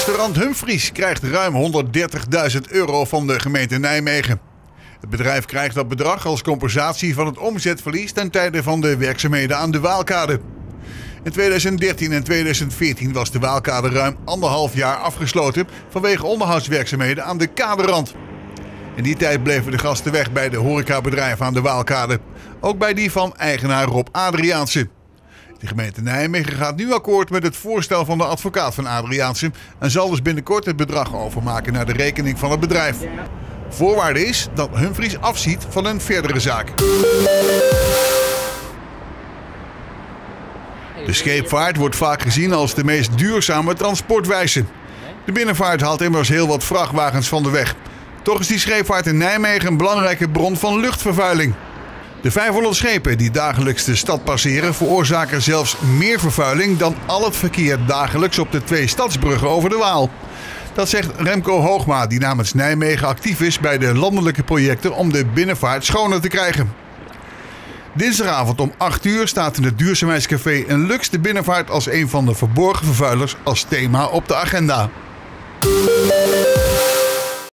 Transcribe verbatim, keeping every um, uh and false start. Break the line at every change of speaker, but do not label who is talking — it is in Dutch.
Restaurant Humphries krijgt ruim honderddertigduizend euro van de gemeente Nijmegen. Het bedrijf krijgt dat bedrag als compensatie van het omzetverlies ten tijde van de werkzaamheden aan de Waalkade. In tweeduizend dertien en tweeduizend veertien was de Waalkade ruim anderhalf jaar afgesloten vanwege onderhoudswerkzaamheden aan de kaderrand. In die tijd bleven de gasten weg bij de horecabedrijven aan de Waalkade. Ook bij die van eigenaar Rob Adriaanse. De gemeente Nijmegen gaat nu akkoord met het voorstel van de advocaat van Adriaanse en zal dus binnenkort het bedrag overmaken naar de rekening van het bedrijf. Voorwaarde is dat Humphries afziet van een verdere zaak. De scheepvaart wordt vaak gezien als de meest duurzame transportwijze. De binnenvaart haalt immers heel wat vrachtwagens van de weg. Toch is die scheepvaart in Nijmegen een belangrijke bron van luchtvervuiling. De vijfhonderd schepen die dagelijks de stad passeren veroorzaken zelfs meer vervuiling dan al het verkeer dagelijks op de twee stadsbruggen over de Waal. Dat zegt Remco Hoogma, die namens Nijmegen actief is bij de landelijke projecten om de binnenvaart schoner te krijgen. Dinsdagavond om acht uur staat in het duurzaamheidscafé een Lux de binnenvaart als een van de verborgen vervuilers als thema op de agenda.